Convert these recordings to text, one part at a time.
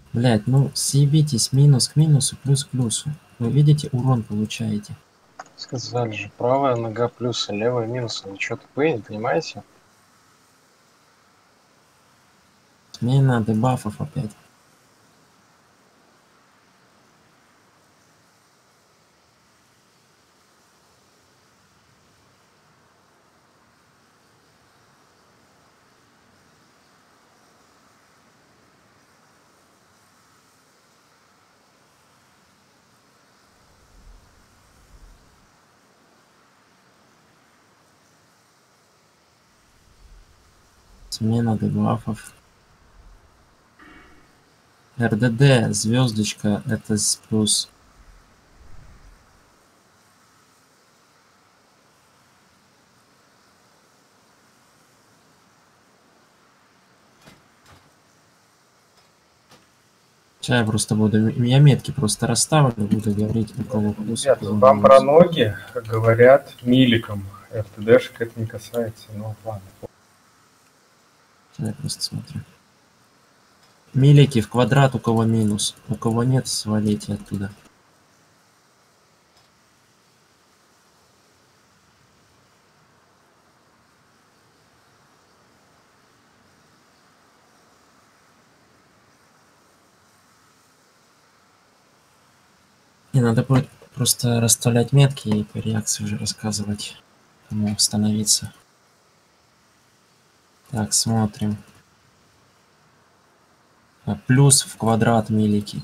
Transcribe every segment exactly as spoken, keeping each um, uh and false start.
Блять, ну съебитесь минус к минусу, плюс к плюсу. Вы видите, урон получаете. Сказали же, правая нога плюс, а левая минус. Вы что, тупые, не понимаете? Смена дебафов опять. Смена дебафов. РДД, звездочка, это с плюс. Сейчас я просто буду, я метки просто расставлю, буду говорить, у кого плюс, у Ребят, кого вам минус. про ноги говорят миликом. РТДшек это не касается, ну ладно. Я просто смотрю. Милики в квадрат, у кого минус. У кого нет, свалите оттуда. Не, надо будет просто расставлять метки и по реакции уже рассказывать, кому становиться. Так, смотрим. А, плюс в квадрат милики.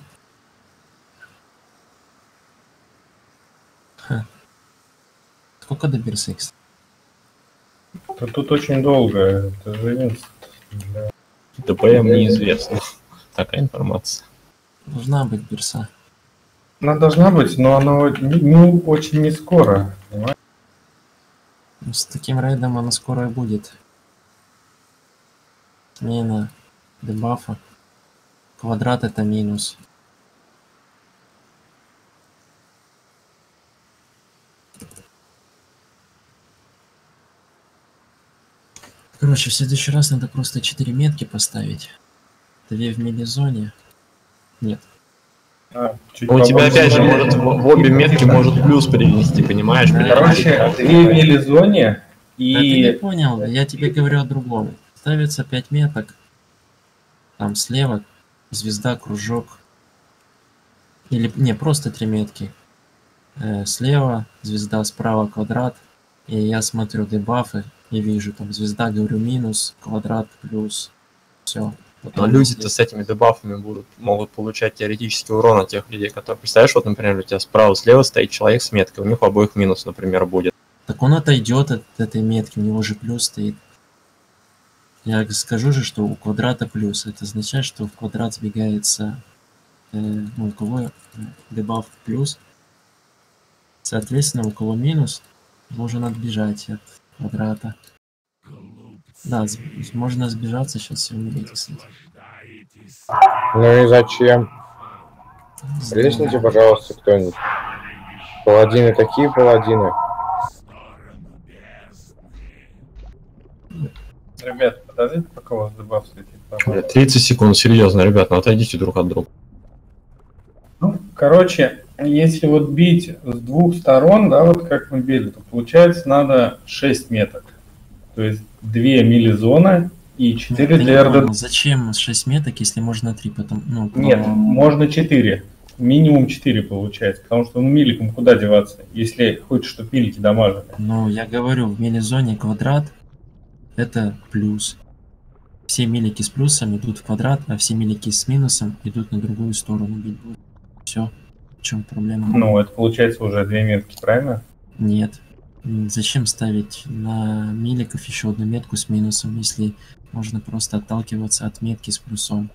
Ха. Сколько до Берсекс? Тут, тут очень долго. Это же инст. Да. ДПМ неизвестно. Такая информация. Должна быть Берса. Она должна быть, но она не, ну, очень не скоро. Понимаете? Ну, с таким рейдом она скоро и будет. Смена дебафа. Квадрат это минус. Короче, в следующий раз надо просто четыре метки поставить. Две в милизоне. Нет. А, чуть У тебя побольше. опять же может в, в обе метки может плюс перенести, понимаешь? Короче, две в милизоне и... Да ты не понял, я тебе говорю о другом. Ставится пять меток. Там слева звезда, кружок. Или не, просто три метки. Э, слева звезда, справа квадрат. И я смотрю дебафы и вижу там звезда, говорю минус, квадрат, плюс. Все. Но люди-то с этими дебафами будут, могут получать теоретический урон от тех людей, которые... Представляешь, вот, например, у тебя справа-слева стоит человек с меткой, у них у обоих минус, например, будет. Так он отойдет от этой метки, у него же плюс стоит. Я скажу же, что у квадрата плюс. Это означает, что в квадрат сбегается, э, ну, у кого дебаф плюс. Соответственно, у кого минус, должен отбежать от квадрата. Да, можно сбежаться, сейчас все умереть, кстати. Ну и зачем? Лесните, пожалуйста, кто-нибудь. Паладины такие паладины. Ребят, подождите, пока у вас дебаф слетит. тридцать секунд, серьезно, ребят, ну отойдите друг от друга. Ну, короче, если вот бить с двух сторон, да, вот как мы били, то получается надо шесть меток. То есть две милизоны и четыре для РДД. Зачем шесть меток, если можно три потом? Ну, Нет, по... можно четыре. Минимум четыре получается, потому что ну, миликом куда деваться, если хочешь, чтобы милики дамажили. Ну, я говорю, в милизоне квадрат это плюс. Все милики с плюсом идут в квадрат, а все милики с минусом идут на другую сторону. Все. В чем проблема? Ну, это получается уже две метки, правильно? Нет. Зачем ставить на миликов еще одну метку с минусом, если можно просто отталкиваться от метки с плюсом?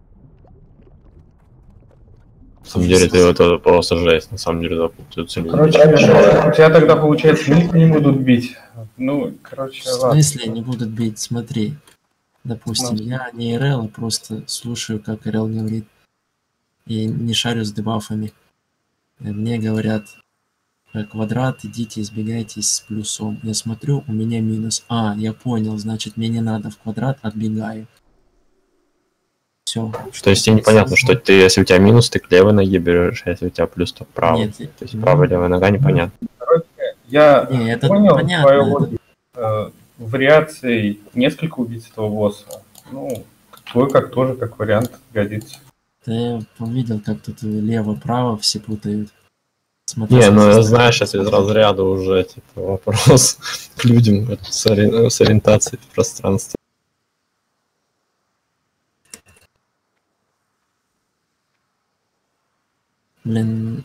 На самом деле, это, это просто жесть, на самом деле, запутаются люди. Короче, у тебя тогда, получается, милик не будут бить. Ну, короче, В смысле не будут бить? Смотри. Допустим, я не эр эл, а просто слушаю, как эр эл говорит. И не шарю с дебафами. Мне говорят, квадрат, идите, избегайте с плюсом. Я смотрю, у меня минус. А, я понял, значит, мне не надо в квадрат, отбегаю. Все. все. То есть тебе непонятно, что ты, если у тебя минус, ты к левой ноге берешь, а если у тебя плюс, то к правой. Нет, То есть правая, левая нога непонятно. Я Не, это понял понятно, твою это- логику. Э, Вариаций несколько убийц этого босса. Ну, твой как тоже как вариант годится. Ты увидел, как тут лево-право все путают. Смотри, Не, ну смотри, я знаешь, это из разряда уже типа вопрос к людям вот, с, ори- с ориентацией в пространстве. Блин.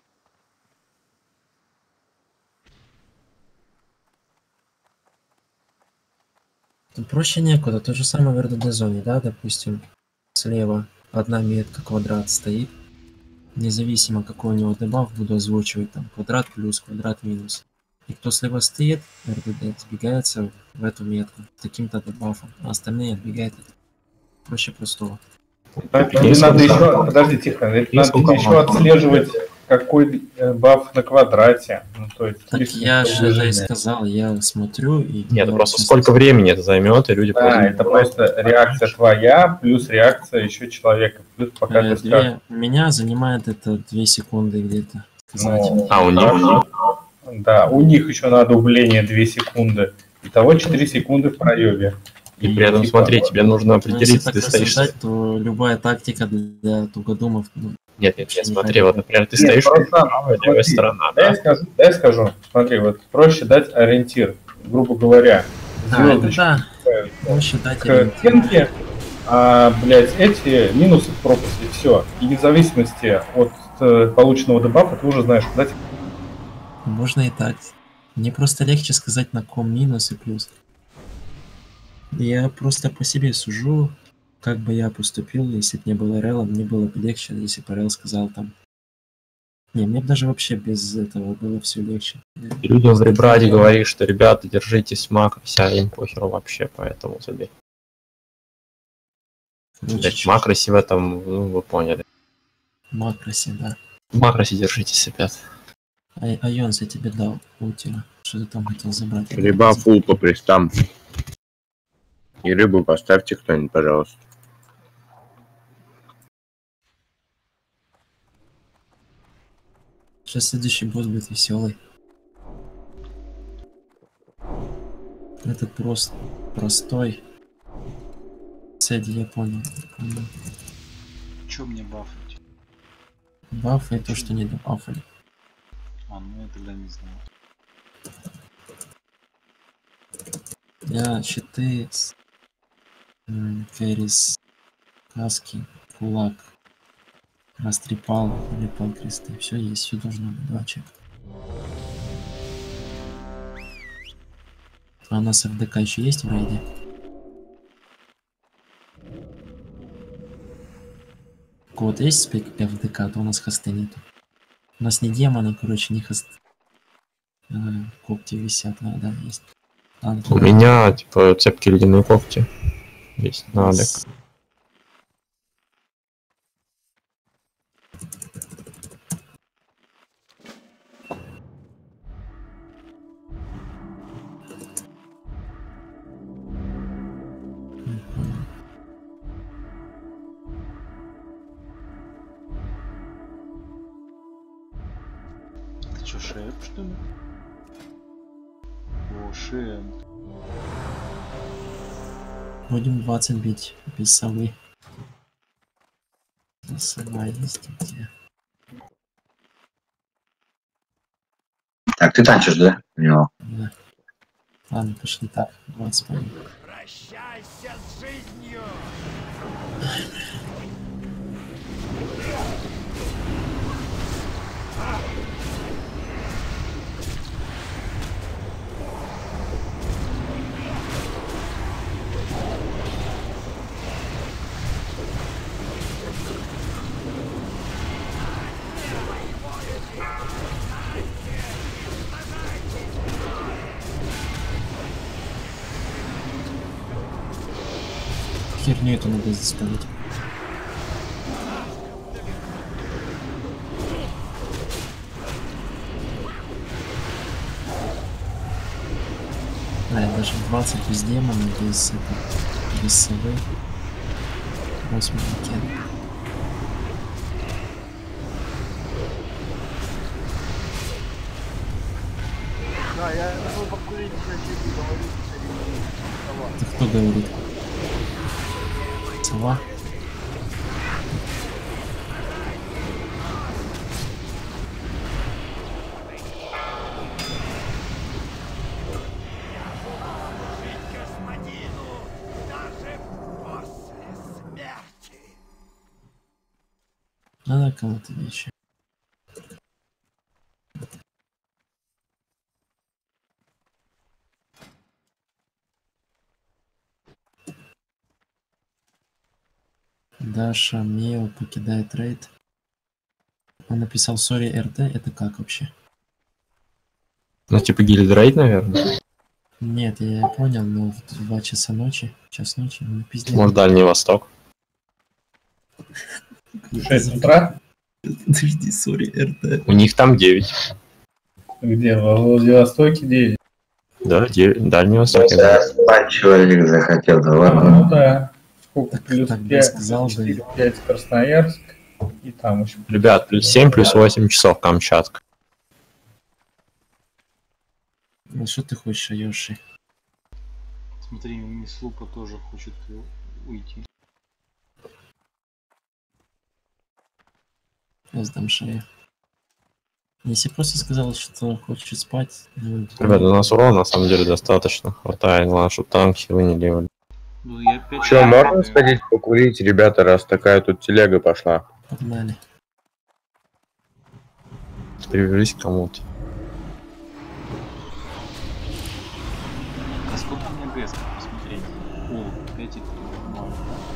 Тут проще некуда. То же самое в эр дэ дэ-зоне, да, допустим. Слева одна метка, квадрат стоит. Независимо, какой у него дебаф, буду озвучивать там квадрат плюс, квадрат минус. И кто слева стоит, эр дэ дэ сбегается в эту метку с таким-то дебафом, а остальные отбегают. Проще простого. Так, тебе Есть надо сколько? еще, подожди, тихо, ведь Есть надо сколько еще команд? отслеживать, какой э, баф на квадрате. Ну, то есть, Так численность я же это и движения. сказал, я смотрю и... Нет, я ну просто просто- сколько времени это займет, и люди Да, просто- это просто реакция твоя, плюс реакция еще человека, плюс пока Э, ты скажешь. две- У меня занимает это две секунды где-то. сказать. Ну, А, у них? хорошо. Да, у них еще надо углубление две секунды. Итого четыре секунды в проебе. И при этом, типа, смотри, тебе нужно Ну, если определиться, так ты стоишь... рассуждать, то любая тактика для тугодумов, ну, Нет, нет, вообще нет, не смотри, ходит. вот, например, ты Нет, стоишь, просто, правая, левая смотри, сторона, Дай да? я скажу, дай я скажу. Смотри, вот проще дать ориентир, грубо говоря. А, это Звездочку да, ставят проще дать к ориентир. стенке, а, блядь, эти минусы в пропасти, все. И в зависимости от э, полученного дебафа ты уже знаешь, куда тебе. Можно и так. Мне просто легче сказать, на ком минус и плюс. Я просто по себе сужу, как бы я поступил, если бы не было эр эл, мне было бы легче, если бы эр эл сказал там. Не, мне бы даже вообще без этого было все легче. И людям в ребраде говоришь, что, ребята, держитесь макросе, а им похеру вообще, поэтому забей. Короче, Блять, в макросе в этом, ну, вы поняли. макросе, да. В макросе держитесь, ребят. А, Айонс, я тебе дал утила. Что ты там хотел забрать? Либо фул по престам. И рыбу поставьте кто-нибудь, пожалуйста. Сейчас следующий босс будет веселый. Этот просто простой. Сэдди, я понял. понял. Чё мне бафать? Бафы и то, что не добафали. А, ну я тогда не знаю. Я щиты, с- м, Феррис, каски, кулак, растрепал, прилипал кресты. Все есть, все должно быть. Два чека. А у нас эр дэ ка еще есть в рейде? У кого-то есть спек эф дэ ка, то у нас хосты нету. У нас не демоны, короче, не хост. А, когти висят, а, да, есть. Ладно, У меня, типа, цепкие ледяные когти есть на Олег. с- Ты чё, шеп, что ли? О, шеп. Будем двадцать бить без совы. Сова есть где? Так, ты танчишь, да? У него. Да. Ладно, пошли так. двадцать по херню эту надо заставить. Да, я даже двадцать без демона, без, это, без совы. Восьмой уикенд. Да, я решил покурить, зачем говорить, Это кто говорит? Сова? Надо кому-то вещи. Даша Мео покидает рейд. Он написал sorry эр дэ, это как вообще? Ну, типа гильдрейд, наверное. Нет, я понял, но в два часа ночи, час ночи, ну пиздец. Может, Дальний Восток. шесть утра? Подожди, sorry эр дэ. У них там девять. Где? Во Владивостоке девять. Да, девять. Дальний Восток. я Да, думаю. спать человек захотел, да А, ладно. ну да. Сколько? Так- Плюс так бы пять, сказал бы. четыре, пять Красноярск. И там еще. Ребят, плюс семь, плюс восемь часов Камчатка. Ну что ты хочешь, Йоши? Смотри, мисс Лупа тоже хочет у- уйти. Я сдам шею. Если просто сказал, что хочет спать, ну, Ребят, у нас урона на самом деле достаточно. Хватает, главное, чтобы танк хилы не делали. Ну, я опять... Че, можно сходить покурить, ребята, раз такая тут телега пошла? погнали. Привелись к кому-то. А сколько у меня ГС, посмотреть? О, пять и три, нормально.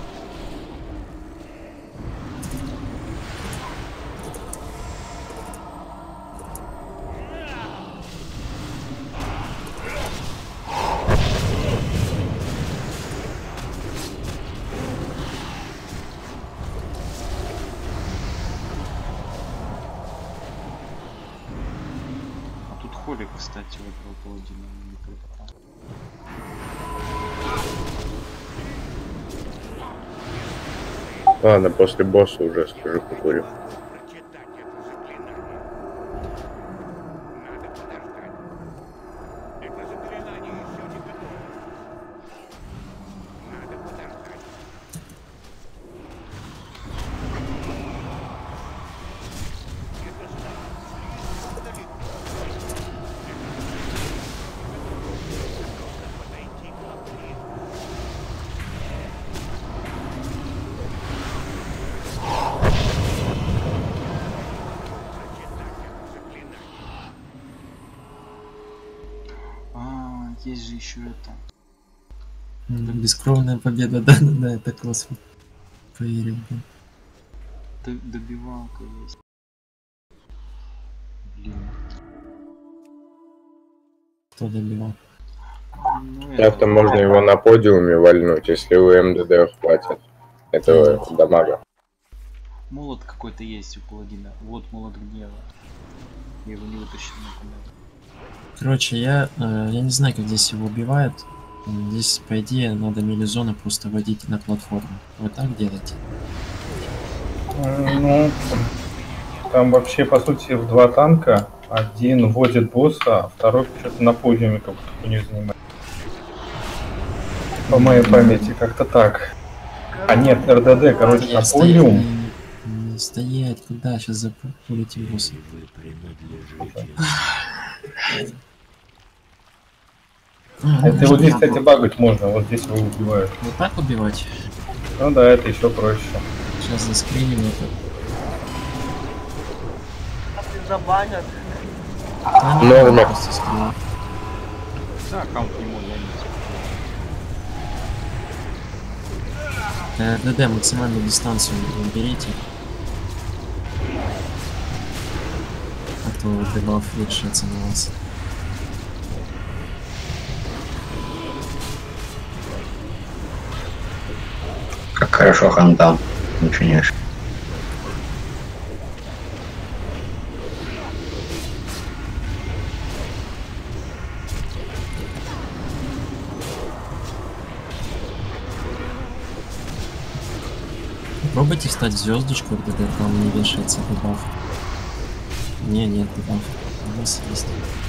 А тут холик, кстати, в этого паладина не припал. Ладно, после босса уже скажу, покурю. А, есть же еще это. М, Бескровная победа, да-да-да, это космос. Поверил бы. Д- добивалка есть. Блин. Кто добивал? Ну, Так-то можно его на подиуме вальнуть, если у эм дэ дэ хватит этого дамага. Молот какой-то есть у паладина. Вот молот гнева. Я его не вытащил никуда. Короче, я, э, я не знаю, как здесь его убивают. М, Здесь, по идее, надо милизоны просто водить на платформу. Вот так делать. Ну, там вообще, по сути, в два танка. Один водит босса, а второй что-то на подиуме как-то не занимает. По моей памяти, как-то так. А нет, эр дэ дэ, короче, на Стоять, подиум. не- не стоять, куда? Сейчас запулите босса. А, Это вот здесь, кстати, багать можно, вот здесь его убивают. Вот так убивать? Ну да, это еще проще. Сейчас заскриним это. А ты забанят. А, Норма. ну, просто скриним. Да, аккаунт не мой, я не Э, ДД, максимальную дистанцию берите. А то дебаф решится на вас. Как хорошо хантам начинаешь. Попробуйте встать в звездочку, когда там не вешается дебаф. Не, нет дебаф. У нас есть.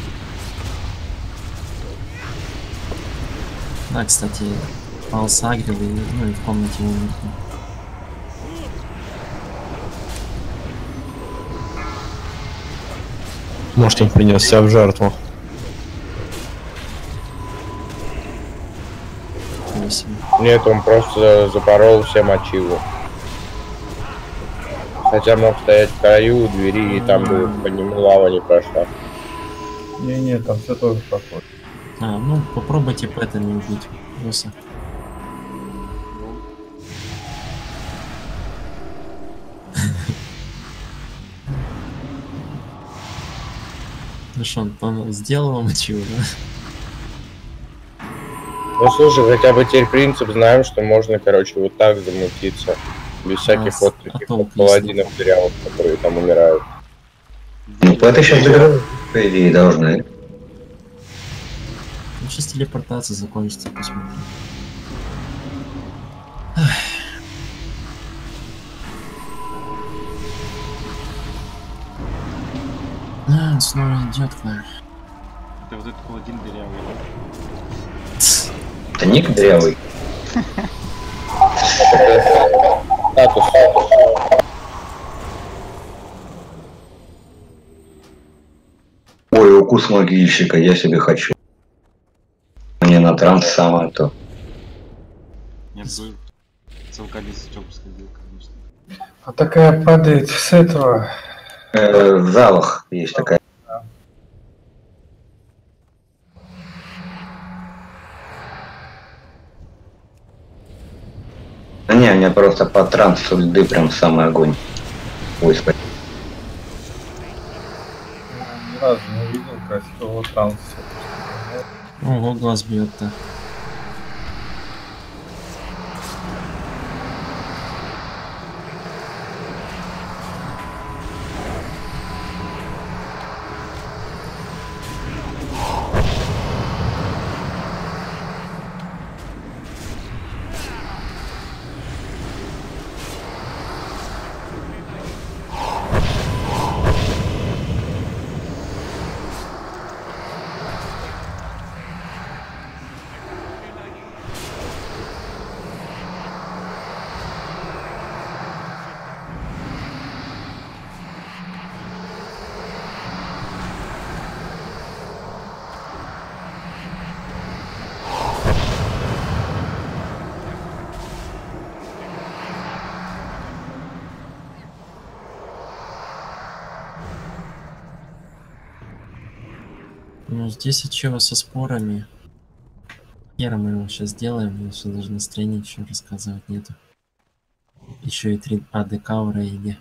Да, кстати, пал сагрил и, ну, и в комнате умер. Может, он принес себя в жертву. Нет, он просто запорол всем ачиву. Хотя мог стоять в краю у двери, и там бы по нему лава не прошла. Не-не, там все тоже проходит. А, ну попробуйте пэтами убить босса. Ну что, он, он сделал вам ачиву, да? Ну слушай, хотя бы теперь принцип знаем, что можно, короче, вот так замутиться. Без всяких А, вот а таких толк вот паладинов дырявых, которые там умирают. Ну, это сейчас доигрывать, по идее, должны. Ну, сейчас телепортация закончится, посмотрим. А, он снова идет к нам. Это вот этот паладин дырявый. Это ник дырявый. Статус. Ой, укус могильщика, я себе хочу. Мне на транс самое то. Я бы целка без стёп сходил, конечно. А такая падает с этого. Э, в залах есть такая. Да не, у меня просто по трансу льды прям самый огонь. Ой, спасибо. Ни разу не увидел красивого транса. Ого, глаз бьет-то. Ну, здесь отчего со спорами. Хера мы его сейчас сделаем, мы все даже настроения еще рассказывать нету. Еще и три АДК в рейде.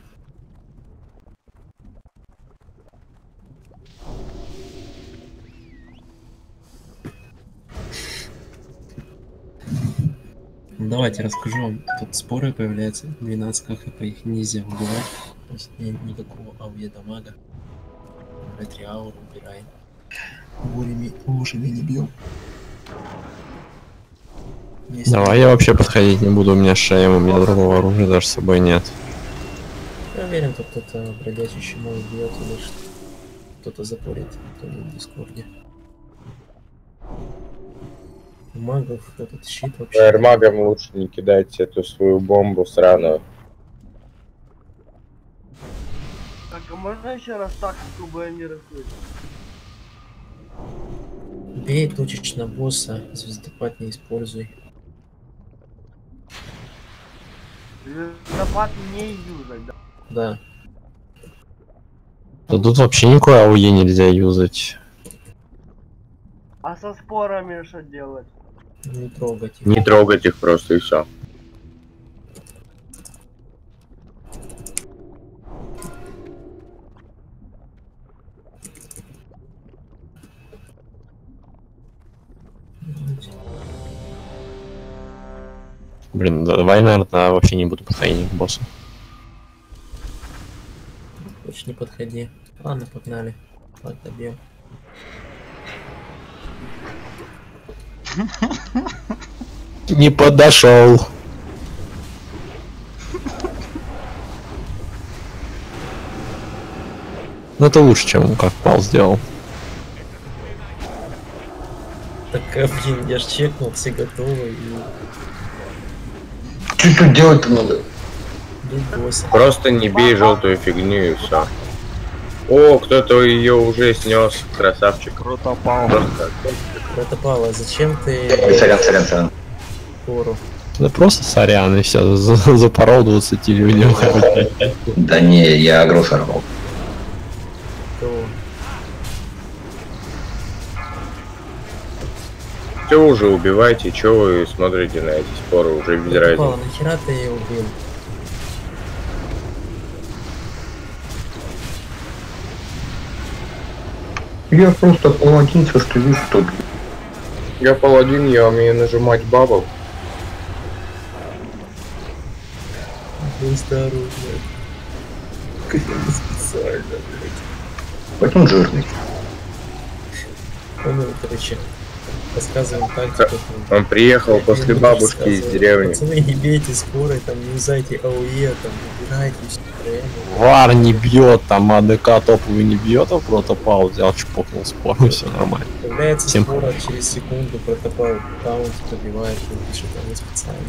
Давайте расскажу вам. Тут споры появляются. двенадцать хп, их нельзя убивать. То есть нет никакого АВЕ дамага. Ретри ауру убираем. Бурями лужами не бьем. Если Давай я вообще подходить не буду, у меня шея, у меня другого оружия даже с собой нет. я уверен, тут кто-то бродячий чему бьет или что. Кто-то запорит, кто в дискорде. У магов этот щит вообще. Эрмагам лучше не кидайте эту свою бомбу сраную. Так, а можно еще раз тактику Баймира слышать? Бей точечно босса, звездопад не используй. Звездопад не юзать, да? Да. Да тут вообще никакой АОЕ нельзя юзать. А со спорами что делать? Не трогать их. Не трогать их просто и все. Блин, давай, наверное, вообще не буду подходить к боссу. Лучше не подходи. Ладно, погнали. Так, добьем. Не подошел. Ну это лучше, чем как Пал сделал. Так, а, блин, я ж чекнул, все готовы и... Что тут делать-то надо? Бить босса. Просто не бей желтую фигню и все. О, кто-то ее уже снес, красавчик. Круто, пал. Просто Протопал, а зачем ты Ой, сорян, сорян, сорян. пору? Да просто сорян и все, запорол двадцати людям. Да не, я агро сорвал. Кого? все уже убивайте, что вы смотрите на эти споры, уже без Протопал, разницы. нахера ты ее убил? Я просто паладин, все, что вижу, что бью. Я паладин, я умею нажимать бабл. Осторожно. Как я специально, блядь. Поэтому жирный. Он, короче, рассказываем тактику. Он приехал после бабушки из деревни. Пацаны, не бейте скорой, там, не юзайте АОЕ, там, убирайте все прямо. Вар не бьет, там АДК топовый не бьет, а Протопал взял, чпокнул спор, и все нормально. Появляется Всем скоро, через секунду Протопал таунт пробивает, и пишет, там не специально.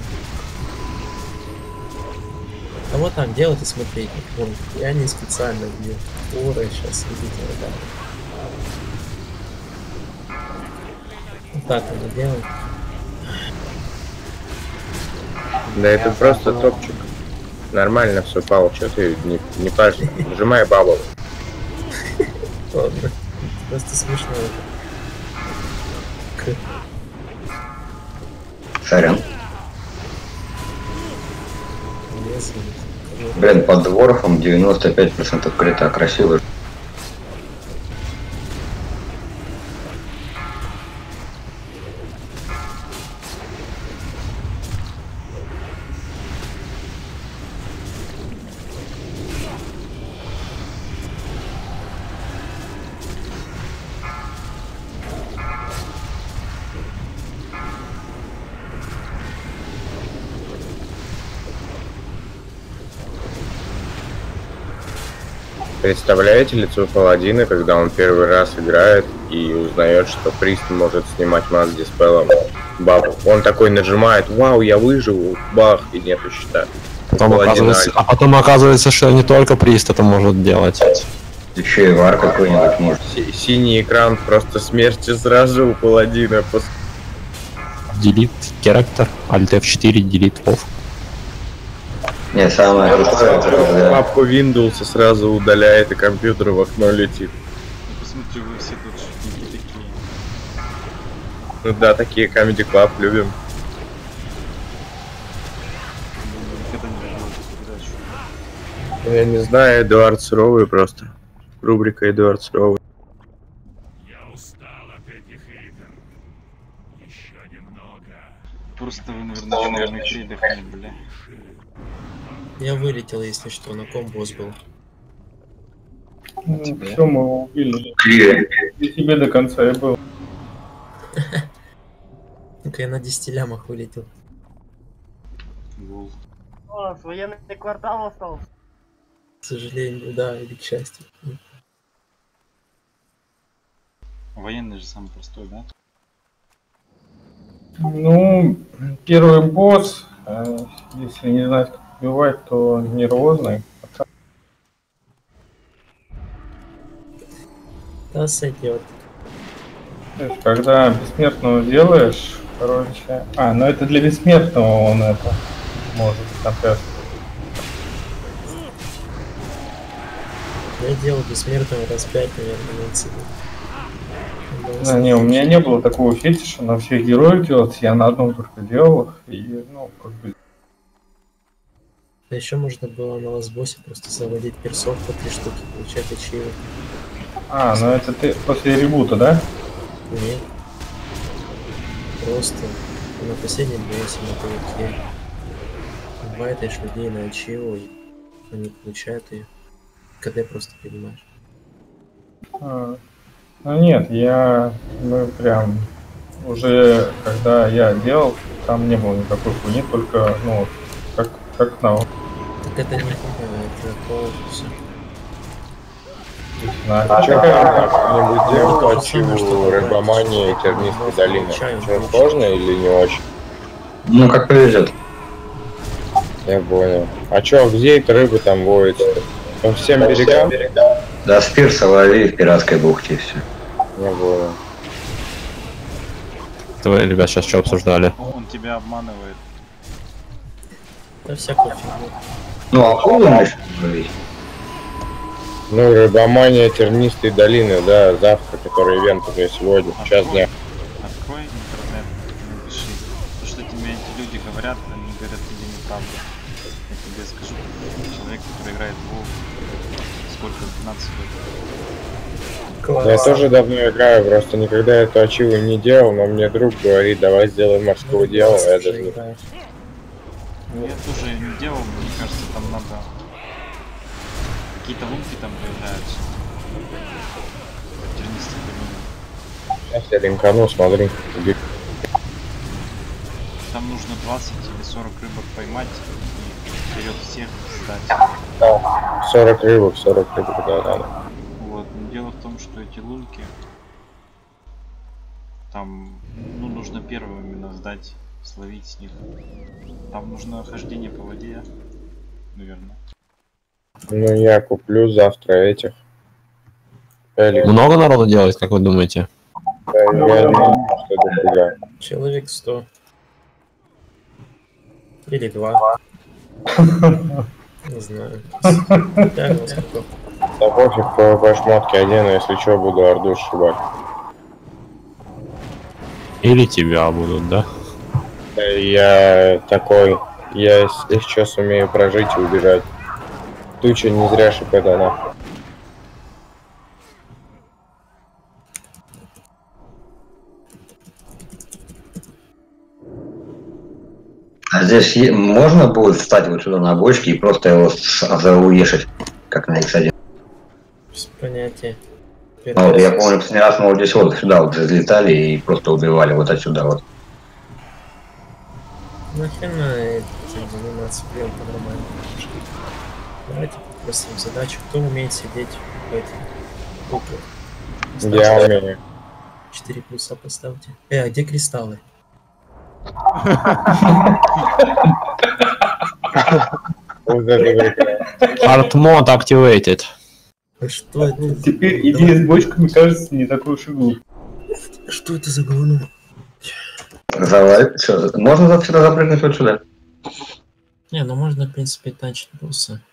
А вот так делать и смотреть. Вон, я не специально бью. Скоро сейчас идите вот так. Вот так надо делать. Да это просто топчик. Нормально все, Пал, что ты не, не пажешь? Нажимай бабл. Ладно. Просто смешно. Сорян. Если... Блин, под дворфом девяносто пять процентов крита. Красиво. Представляете лицо паладина, когда он первый раз играет и узнает, что прист может снимать мат диспелом бабу. Он такой нажимает, вау, я выживу, бах, и нету щита. Потом Паладина оказывается, а потом оказывается, что не только прист это может делать. Еще и вар какой-нибудь может. си- синий экран, просто смерть сразу у паладина. Пос- Delete character, Alt эф четыре, delete off. Не, самое крутое, это когда... Папку Windows сразу удаляет и компьютер в окно летит. Ну, посмотри, вы все тут шутники такие. Ну да, такие Comedy Club любим. Ну, никогда не видел эту передачу. Ну, я не знаю, Эдуард Суровый просто. Рубрика Эдуард Суровый. Просто вы, наверное, на передохнули, бля. Я вылетел, если что, на ком босс был. Ну, все, мы его убили. Клиент. И тебе до конца я был. Ну-ка я на десяти лямах вылетел. Гол. О, военный квартал остался. К сожалению, да, или к счастью. Военный же самый простой, да? Ну, первый босс, э, если не знать, как убивать, то нервозный. Да, сойдет. То есть, когда бессмертного делаешь, короче... А, ну это для бессмертного он это может, например. Я делал бессмертного раз пять, наверное, на себе. Да, не, у меня не было такого фетиша на всех героев делать, я на одном только делал их, и, ну, как бы... А еще можно было на ласбоссе просто заводить персов по три штуки, получать ачивы. А, ну это ты после ребута, да? Нет. Просто на последнем боссе на ПВК инвайтаешь людей на ачиву, и они получают ее. КД просто понимаешь. А, ну нет, я, ну прям, уже когда я делал, там не было никакой хуйни, только, ну, как, как на... Так это не хуйня, это полностью все. А что как-нибудь делал по ачиву рыбомании Тернистой долины? Что, сложно или не очень? Ну, как повезет. Я понял. А чё, где эта рыба там водится? По всем берегам? Да, с пирса лови в пиратской бухте, все. Я понял. Вы, ребят, сейчас что обсуждали? Он тебя обманывает. Да всякую фигню. Ну, акулу начнем ловить. Ну, рыбомания Тернистой долины, да, завтра, который ивент уже сегодня, в час дня. Открой интернет и напиши. То, что тебе эти люди говорят, они говорят тебе неправду. Я тебе скажу. Человек, который играет в WoW, сколько, пятнадцать лет. Класс. Я тоже давно играю, просто никогда эту ачиву не делал, но мне друг говорит, давай сделаем морского дела, я даже не... Ну, я тоже не делал, мне кажется, там надо... Какие-то лунки там появляются. Тернистые долины. Сейчас я линкану, смотри. Там нужно двадцать или сорок рыбок поймать и вперед всех сдать. сорок рыбок, сорок рыбок, да, надо. Вот. Но дело в том, что эти лунки там, ну, нужно первым именно сдать, словить с них. Там нужно хождение по воде, наверное. Ну, я куплю завтра этих. Элик. Много народу делать, как вы думаете? Да, я думаю, что дофига. Человек сто. Или два. Не знаю. Так, вот сколько. Да пофиг, пвп шмотки одену, если что, буду орду сшибать. Или тебя будут, да? Да, я такой, я сейчас умею прожить и убежать. Туча не зря шипит она. А здесь е- можно будет встать вот сюда на бочке и просто его с- зауешить, как на икс один? Без понятия. Ну, вот я помню, последний раз мы вот здесь вот сюда вот залетали и просто убивали вот отсюда вот. Нахрена этим заниматься прям по-нормальному? Давайте попросим задачу, кто умеет сидеть в этих куклах. Я умею. четыре плюса поставьте. Э, а где кристаллы? Вот это прекрасно. Hard mode activated. А что это? Теперь идея с бочками кажется не такой уж и глупой. Что это за говно? Завалить? Что, можно отсюда запрыгнуть вот сюда? Не, ну можно, в принципе, тачить босса.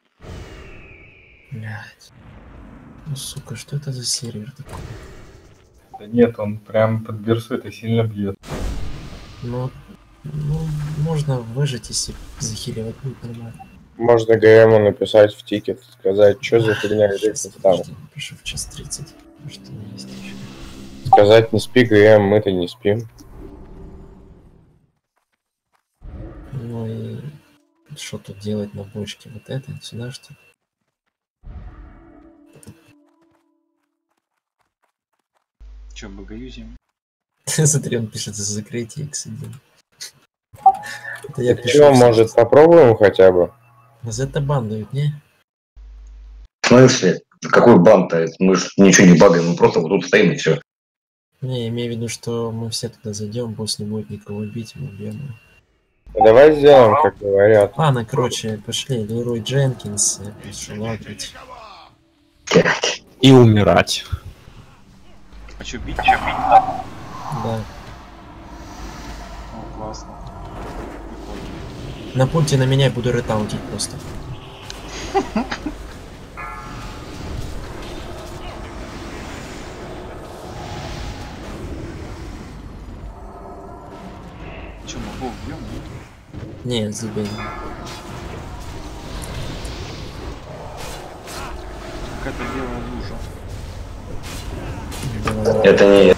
Блять. Ну, сука, что это за сервер такой? Да нет, он прям под берсу это сильно бьет. Ну, ну, можно выжить, если захиливать будет нормально. Можно ГМу написать в тикет, сказать, что за фигня, где Сейчас, ты там. подожди, напишу в час тридцать. Что есть еще? Сказать, не спи, ГМ, мы-то не спим. Ну и что тут делать на бочке? Вот это, сюда что ли? Че, богоюзим? Смотри, он пишет за закрытие икс один. Это я пишу. Чего, может, попробуем хотя бы? За это бан дают, не? В смысле? Какой бан-то? Мы же ничего не багаем, мы просто вот тут стоим и все. Не, я имею в виду, что мы все туда зайдем, босс не будет никого бить, мы убьем его. Давай сделаем, как говорят. Ладно, короче, пошли. Лерой Дженкинс, я пришел лапить. И умирать. А че, бить? Да. О, классно. На пульте на меня я буду ретаунтить просто. Че, мы бог бьем? Не, забей. Какая-то белая лужа. Давай. Это не...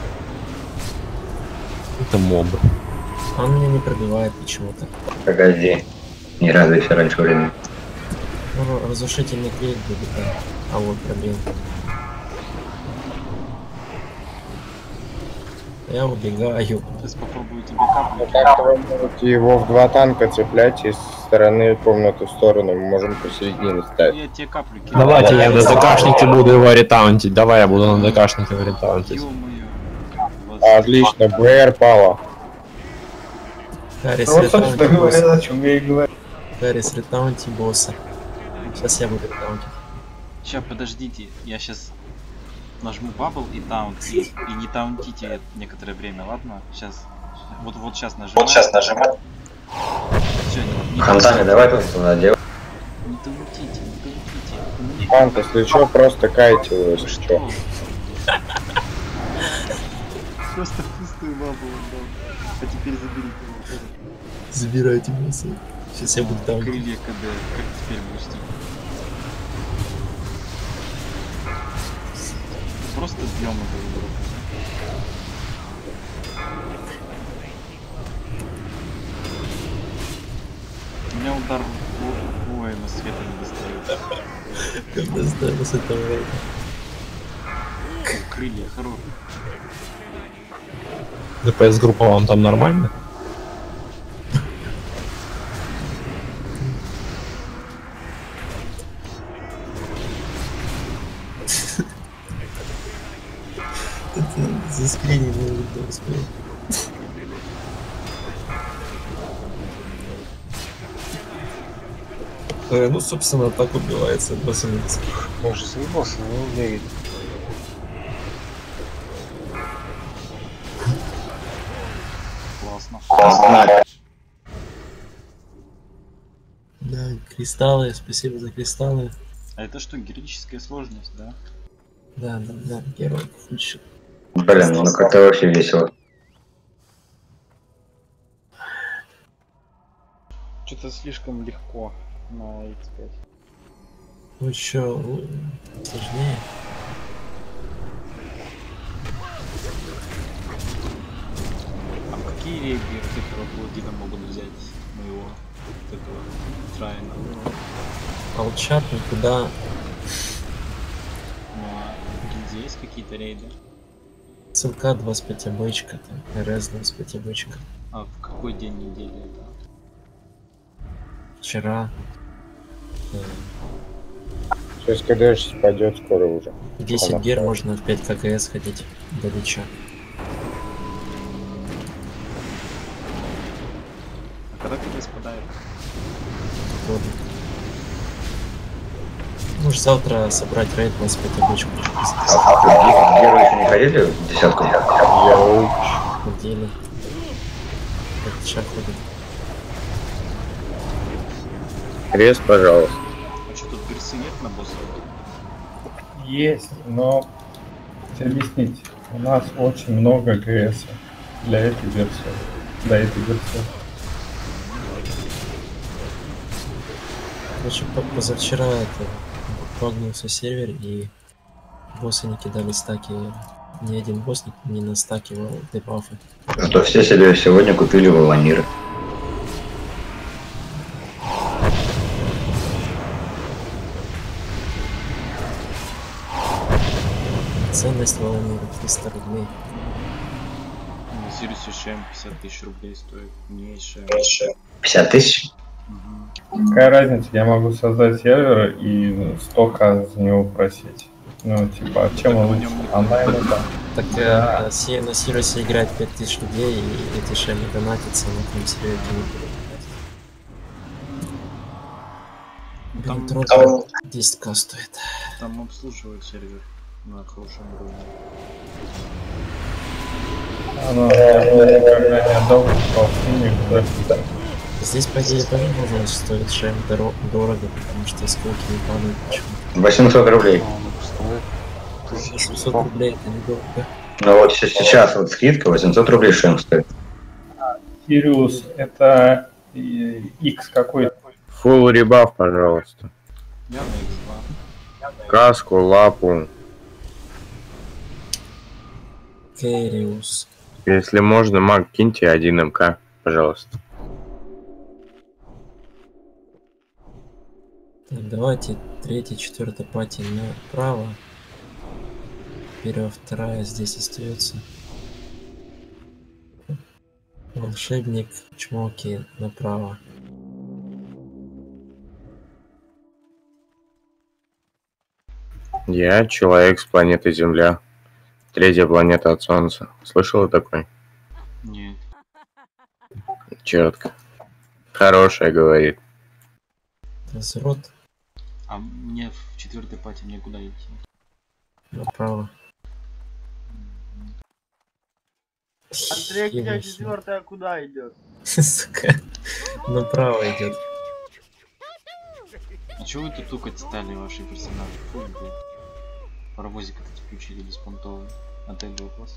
Это моб. Он меня не пробивает почему-то. Погоди. Не радуйся раньше времени. Ну, разрушительный клей будет, да. А вот пробил. Я убегаю. Сейчас попробую тебе капнуть. Как-то вы можете его в два танка цеплять из стороны комнаты в сторону. Мы можем посередине Ну, ставить. я тебе каплю кину. Давайте я на ДКшнике буду его ретаунтить. Давай я буду на ДКшнике его ретаунтить. Ё-моё. Вот. Отлично, БР пала. Харрис, Вот, собственно ретаунти говоря, босса. о чем я и говорю. Харрис, ретаунти босса. Сейчас я буду ретаунтить. Ща, подождите, я сейчас нажму бабл и таунт, и, и не таунтите некоторое время, ладно? Сейчас, вот вот сейчас нажимаю. Вот сейчас нажимаю. Все, не, не, Хантами давай тут туда делай. не таунтите, не таунтите. Мант, если что, просто кайте его, Вы если что? что. Просто пустую бабу он дал. А теперь заберите его. Забирайте босса. Сейчас я буду таунтить. Крылья КД, как теперь бустить? Просто бьем этого дурака. У меня удар в воина света не достает. Как досталось с этого воина. О, крылья, хорош. ДПС группа вам там нормально? Заскринил его успел. Э, ну, собственно, так убивается босс-микс. Я уже заебался, не верит. Классно. Да, кристаллы, спасибо за кристаллы. А это что, героическая сложность, да? Да, да, да, герой включил. Блин, ну как-то вообще весело. Что-то слишком легко на икс пять. Ну, еще сложнее. А в какие рейды вот этого паладина могут взять моего вот этого Трайна? Алчат никуда. Ну, а где есть какие-то рейды? ЦЛК двадцать пять обычка, там, РС двадцать пять обычка. А в какой день недели это? Вчера. э, Сейчас КДш пойдет скоро уже. десять гер можно в пять КГС ходить до лича. А когда ты спадает? Вот. Можешь завтра собрать рейд двадцать пять обычку. А герой еще не ходили в десятку? Йоу. Неделю. Как сейчас ходит. Крест, пожалуйста. А что, тут персы нет на босса? Есть, но тебе объяснить, у нас очень много ГС для этой версии. Для этой версии. Короче, по- позавчера это погнулся сервер, и боссы не кидали стаки. Ни один босс не, не настакивал дебафы. Зато все себе сегодня купили валаниры. Ценность валанира триста рублей. На Сириусе ШМ пятьдесят тысяч рублей стоит. Не ШМ. пятьдесят тысяч? Угу. Какая разница, я могу создать сервер и сто ка за него просить. Ну, типа, а чем он лучше? Онлайн, да. Так э, си- на Сириусе играет пять тысяч рублей, и эти шемы донатятся, на этом сервере не будут. Там, Белтрон там, десять ка стоит. там обслуживают сервер на хорошем уровне. Оно никогда не отдал полтинник, да. Здесь, по идее, тоже можно стоит шем доро- дорого, потому что сколько не падают почему-то. восемьсот рублей. А, ну стоит тысячу восемьсот сто. рублей это недорого. Ну вот се- сейчас вот скидка восемьсот рублей шем стоит. Сириус это X какой-то. Фулл ребаф, пожалуйста. Я на икс два. Каску, лапу. Кэриус. Если можно, маг, киньте один МК, пожалуйста. Так, давайте третья, четвертая пати направо. Первая, вторая здесь остается. Волшебник Чмоки направо. Я человек с планеты Земля. Третья планета от Солнца. Слышала такой? Нет. Четко. Хорошая, говорит. Разрот А мне в четвертой пати мне куда идти? направо. Андрей, у тебя Ебать. четвертая куда идет? Сука. Направо идет. А чего вы тут тукать стали, ваши персонажи? Фу, блин. Паровозик этот включили беспонтовый. Отель класс.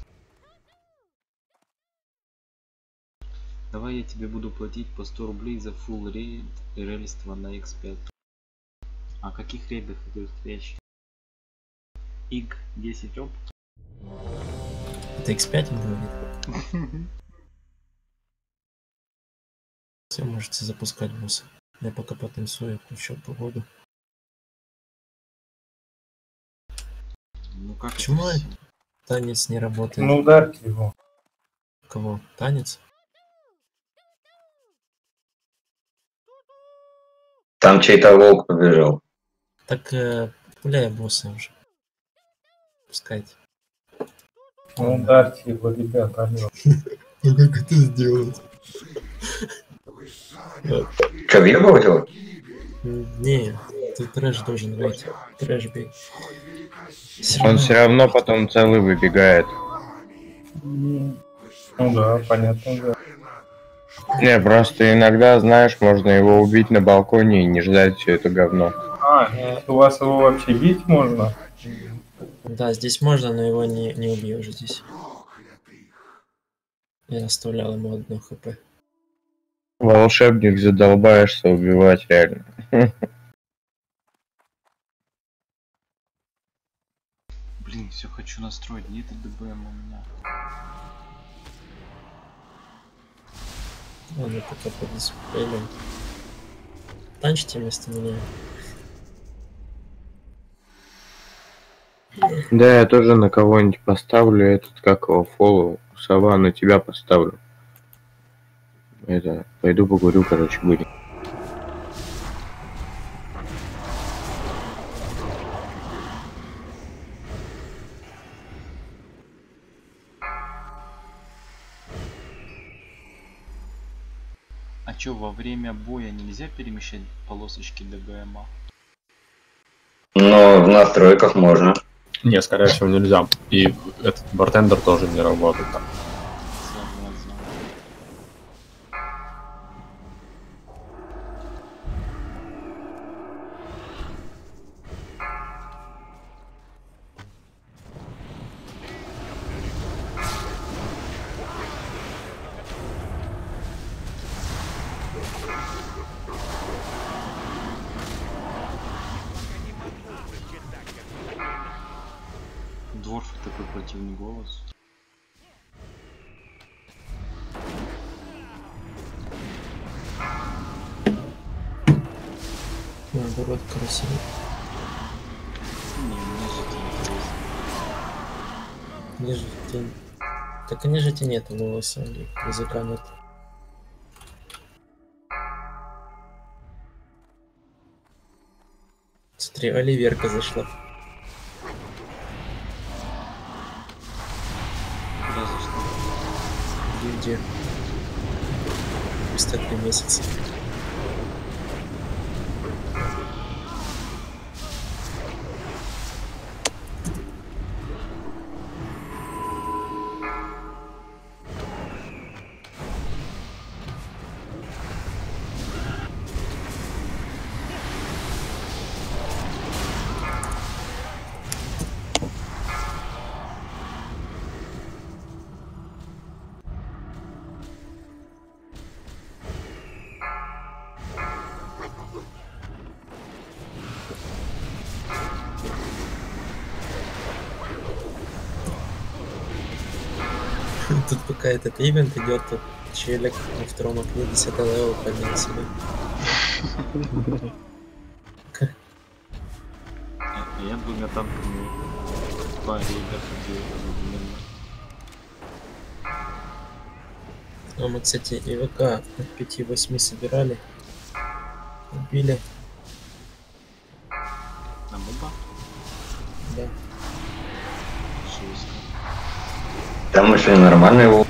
Давай я тебе буду платить по сто рублей за full рейд и рельство на икс пять. А каких рейдах идет речь? иг десять оп? Это икс пять он говорит. Все, можете запускать босса. Я пока потанцую, включу погоду. Ну как Почему это всё? танец не работает? Ну ударьте его. Кого? Танец? Там чей-то волк побежал. Так э, пуляй босса уже. Пускайте. Ну ударьте его, ребята. алло. Ну как это сделать? Че, въебывать его? Не, ты трэш должен выйти. Трэш бей. Всё Он равно. все равно потом целый выбегает. Ну да, понятно, да. Не, просто иногда, знаешь, можно его убить на балконе и не ждать все это говно. А, у вас его вообще бить можно? Да, здесь можно, но его не, не убью уже здесь. Я оставлял ему одно хп. Волшебник, задолбаешься убивать реально. Блин, все хочу настроить, нет ДБМ у меня. Ладно, пока по дисплею. Танчите вместо меня. Да, я тоже на кого-нибудь поставлю этот, как его, фоллоу. Сова, на тебя поставлю. Это, пойду покурю, короче, будет. А чё, во время боя нельзя перемещать полосочки ДБМа? Но в настройках можно. Не, скорее всего, нельзя. И этот бартендер тоже не работает там. Согласен. Дворф такой противный голос. Наоборот, красиво. Не, мне же это интересно. Нежити. Так и нежити нет голоса, или языка нет. Смотри, Оливерка зашла. Куда зашла? Где? Спустя три месяца. Тут пока этот ивент идет, тут челик на втором окне десятый левел поднял себе. А я двумя танками по рейдах ходил одновременно. А мы, кстати, ИВК от пяти-восьми собирали. Убили. На моба? Да. Жестко. Там еще нормально его.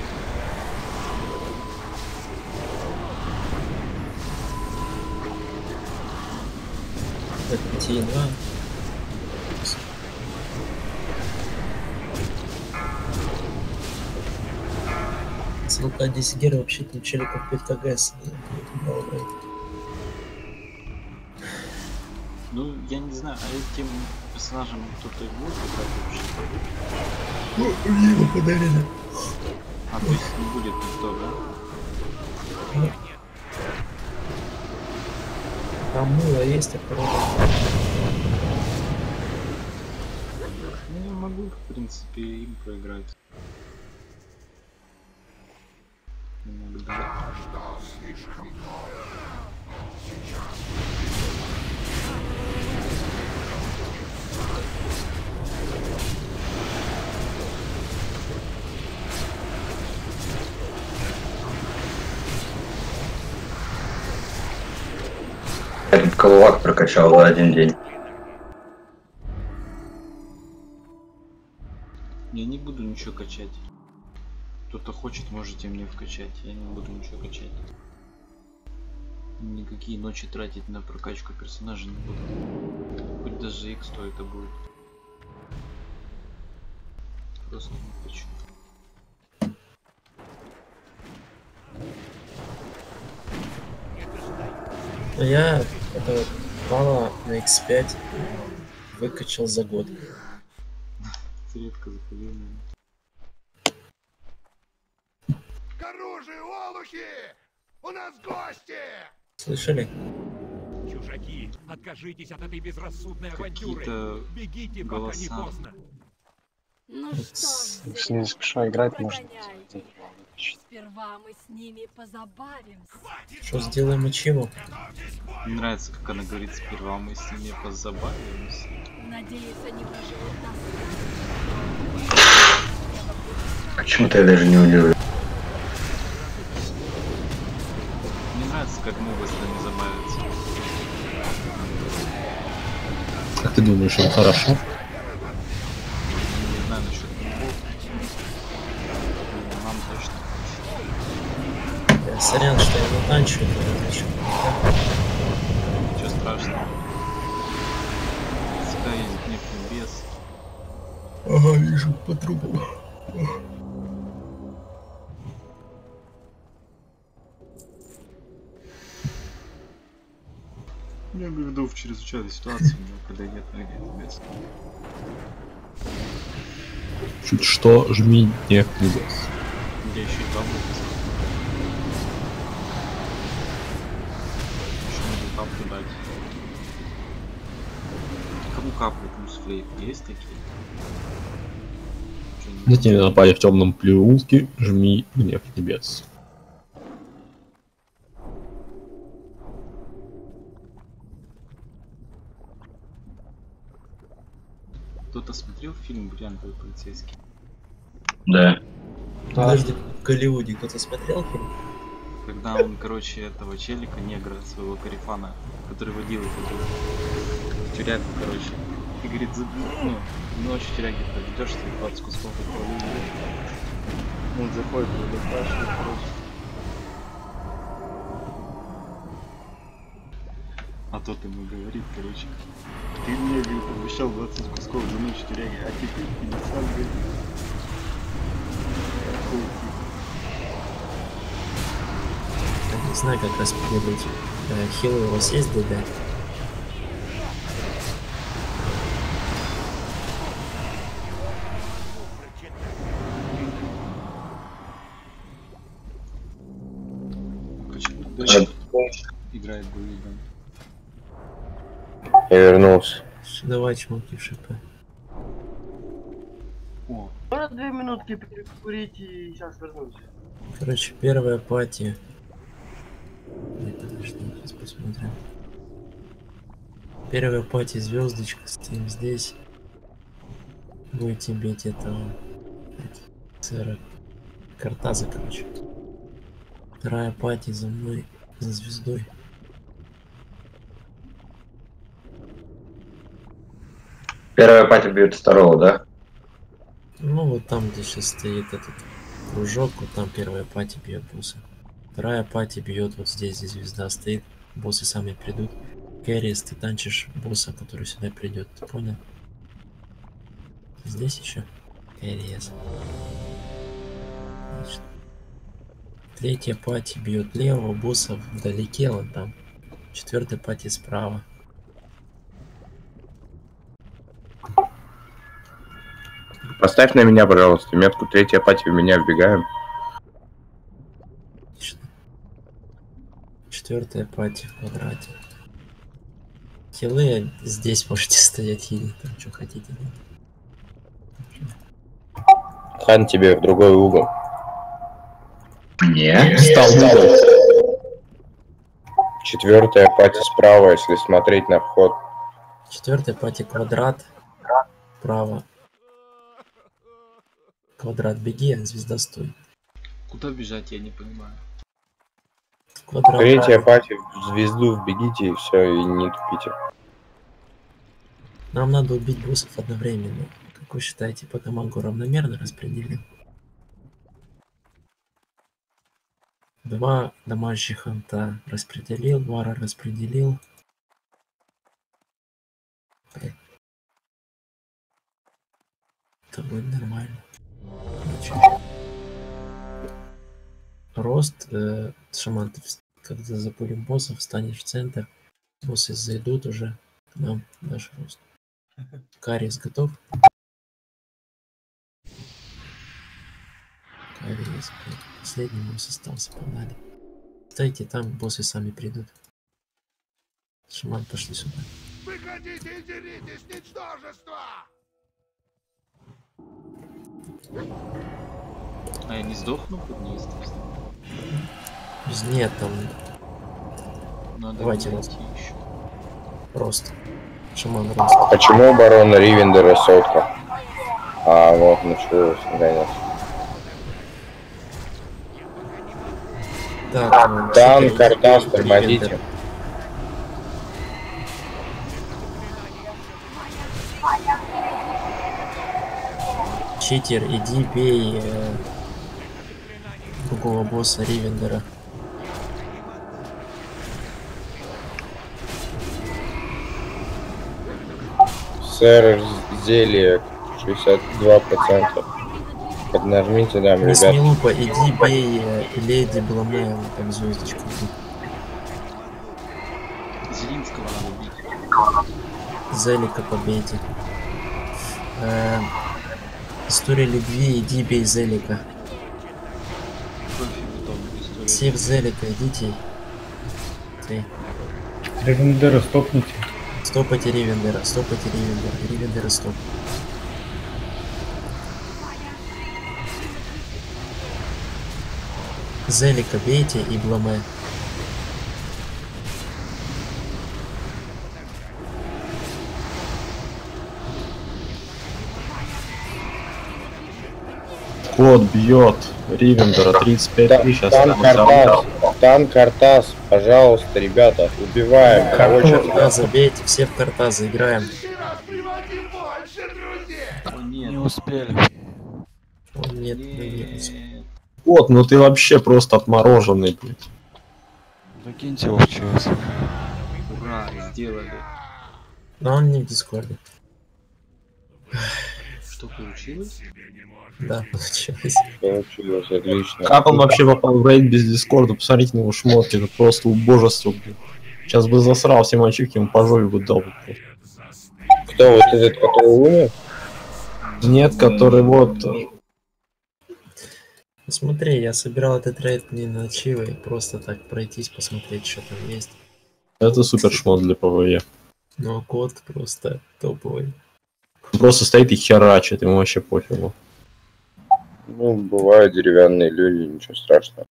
От пяти и два. Ссылка десять гер вообще там челиков пять кгс. Ну, я не знаю, а этим персонажем кто-то будет играть вообще? Ну, мне его подарили. А, то есть не будет никто, да? Ну, там мыло есть, а правда. Ну, я могу, в принципе, им проиграть. Иногда. Я тут коловак прокачал за один день. Я не буду ничего качать. Кто-то хочет, можете мне вкачать. Я не буду ничего качать. Никакие ночи тратить на прокачку персонажа не буду. Хоть даже икс то это будет. Просто не хочу. Я это Пала на икс пять выкачал за год. Редко заполнение. К оружию, олухи! У нас гости! Слышали? Чужаки, откажитесь от этой безрассудной авантюры. Какие-то Бегите, пока не голоса. поздно. Ну что, Если не спеша играть, можно. догоняйте. Сперва мы с ними позабавимся. Что сделаем и чего? Мне нравится, как она говорит, сперва мы с ними позабавимся. Надеюсь, они проживут нас. Почему-то я даже не удивлен. Мне нравится, как могут с нами забавиться. Как ты думаешь, им хорошо? Не знаю насчет него. Нам точно. Я сорян, что я не танчу. Ничего страшного. Всегда есть гнев небес. Ага, вижу по трубу. Я говорю, в чрезвычайной ситуации, но когда нет гнев небес. Чуть что, жми гнев небес. Я еще и бабу писал. Еще могу капку дать. Кому капли плюс флейт есть такие? На тебе напали в темном переулке, жми гнев небес. Кто-то смотрел фильм «Бриллиантовый полицейский»? Да. Подожди, в Голливуде кто-то смотрел фильм? Когда он, короче, этого челика, негра, своего карифана, который водил его в тюрягу, короче, и говорит, ну, ночью тюряги проведешь, ты двадцать кусков отправил. Он заходит, его спрашивает, короче. А тот ему говорит, короче, ты мне, говорит, обещал двадцать кусков за ночь в тюряге, а теперь пятьдесят, говорит. Я не знаю, как распределить. Э, хилы у вас есть, ДД? Почему дочь играет Гулливан? Я вернулся. Давай, чмоки в ШП. О, Можно две минутки перекурить и сейчас вернусь? Короче, первая пати. Ой, подожди, сейчас посмотрим. Первая пати, звездочка, стоим здесь. Будете бить этого сэра Картаза, короче. Вторая пати за мной, за звездой. Первая пати бьет второго, да? Ну вот там, где сейчас стоит этот кружок, вот там первая пати бьет босса. Вторая пати бьет вот здесь, где звезда стоит. Боссы сами придут. Кэрис, ты танчишь босса, который сюда придет. Ты понял? Здесь еще? Кэрис. Значит, третья пати бьет левого, босса вдалеке, вон там. Четвертая пати справа. Поставь на меня, пожалуйста, метку. Третья пати, в меня вбегаем. Четвертая пати в квадрате. Хилы здесь можете стоять, хилить там, что хотите. Хан тебе в другой угол. Нет. Стал угол. Четвертая пати справа, если смотреть на вход. Четвертая пати квадрат. Право. Квадрат беги, звезда стой. Куда бежать, я не понимаю. Квадрат. Третья пати в звезду вбегите и все, и не тупите. Нам надо убить боссов одновременно. Как вы считаете, по дамагу равномерно распределим? Два дамажи ханта распределил, вара распределил. Это будет нормально. Рост, э, шаман, ты, когда запулим боссов, встанешь в центр, боссы зайдут уже к нам, наш рост. Карис готов? Карис, последний босс остался, погнали. Стойте там, боссы сами придут. Шаман, пошли сюда. Выходите и деритесь, ничтожество! А я не сдохну под неистовством? Нет, там... Надо давайте рост. еще. Рост. Шаман рост. Почему у барона Ривендера сотка? А, вот, началось, наконец. Так, Дан, Картас, тормозите. Читер, иди бей э, другого босса Ривендера. Сэр, зелье шестьдесят два процента. Поднажмите, да, ребят. Милупа, иди бей э, леди Бламея, там звездочку. Зелинского надо убить. Зелика побейте. Э, история любви, иди бей Зелика. Сев Зелика, идите. Ты. Ривендера стопните. Стопайте Ривендера, стопайте Ривендера, Ривендера стоп. Зелика бейте и Бламе. Кот бьет Ривендера тридцать пять тысяч. Тан Картас, Тан Картас, пожалуйста, ребята, убиваем. Картас, забейте, все в Картас играем. О, нет. Не успели. О, нет, нет, нет. Кот, ну ты вообще просто отмороженный, блядь. Закиньте его в ЧС. Ура, сделали. Но он не в Дискорде. Что получилось? Да, получилось. Получилось, отлично. Как он вообще попал в рейд без Дискорда? Посмотрите на его шмотки, это просто убожество, блядь. Сейчас бы засрал все мальчики, ему по жопе бы дал. Блядь. Кто вот этот, который умер? Нет, который вот... Смотри, я собирал этот рейд не на чивы, просто так пройтись, посмотреть, что там есть. Это супер шмот для ПВЕ. Ну а код просто топовый. Он просто стоит и херачит, ему вообще пофигу. Ну, бывают деревянные люди, ничего страшного.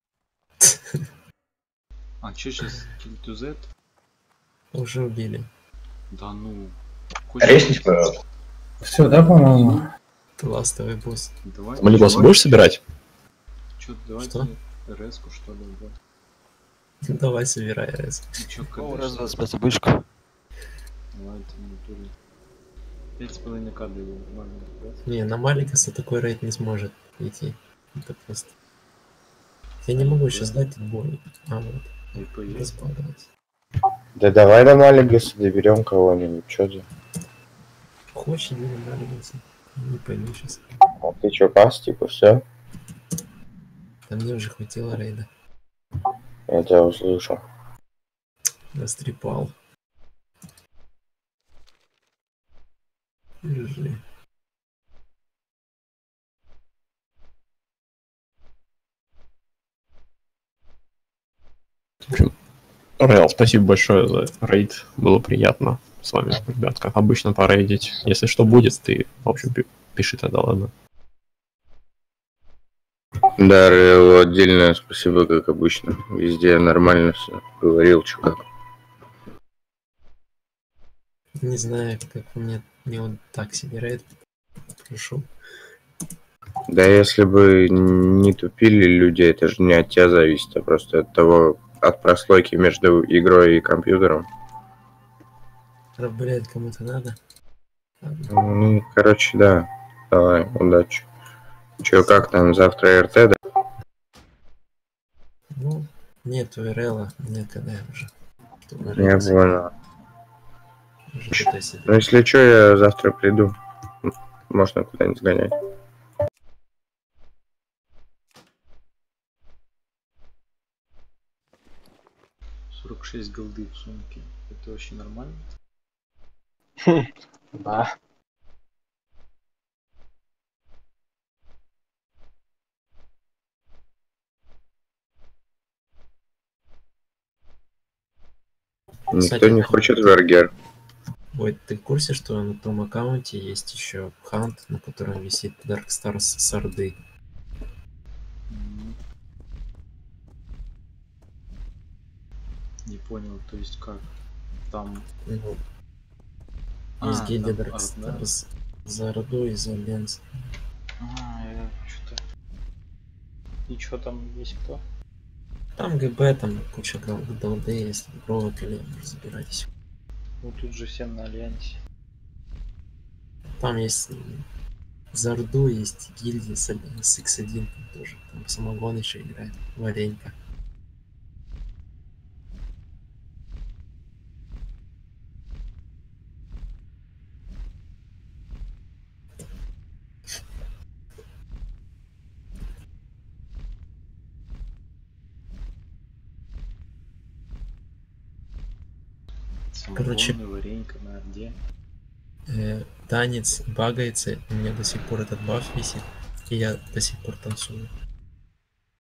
А чё сейчас Kill to Z? Уже убили. Да ну. Ресните, пожалуйста. Все, да, по-моему? Ты ластовый босс. Давай. Малибоса будешь собирать? Чё, давайте. Что? РС-ку что ли, да? Давай собирай РС. Ну чё, Ну, КД? раз двадцать пять обычка. Давай, ты в натуре. пять с половиной кады его нормально, да? Не, на Маликаса такой рейд не сможет идти. Это просто... Я не могу сейчас дать бой. А вот. И поедет. Разбавилось. Да давай до Малигаса доберем кого-нибудь, чё ты? Хочешь, иди на Маликаса. Не пойду сейчас. А ты чё, пас, типа, все? Да мне уже хватило рейда. Я тебя услышал. Растрепал. Держи. В общем, Реал, спасибо большое за рейд. Было приятно с вами, ребят, как обычно, порейдить. Если что будет, ты, в общем, пи- пиши тогда, ладно? Да, Рейлу отдельное спасибо, как обычно. Везде нормально все. Говорил, чё как. Не знаю, как у меня не он так себе рейд прошел. Да если бы не тупили люди, это же не от тебя зависит, а просто от того, от прослойки между игрой и компьютером. Блять, кому-то надо. Ну, короче, да. Давай, удачи. Чё, как там, завтра РТ, да? Ну, нету РЛа, мне КД уже. Я понял. Уже туда сидит. Ну, если чё, я завтра приду. Можно куда-нибудь сгонять. сорок шесть голды в сумке. Это вообще нормально? Да. Никто Кстати, не хочет в РГР. Ой, ты в курсе, что на том аккаунте есть еще хант, на котором висит Dark Stars с Орды? М. Не понял, то есть как? Там... Ну, А, есть гильдия там Dark Орда. Stars за Орду и за Альянс. А, я что-то... И что там есть кто? Там ГБ, там куча голды, если провод или разбирайтесь. Ну тут же все на Альянсе. Там есть за Орду, есть гильдия с, с икс один там тоже. Там самогон еще играет, Варенька. Короче, Самогонный, Варенька на Орде. э, танец багается, у меня до сих пор этот баф висит, и я до сих пор танцую.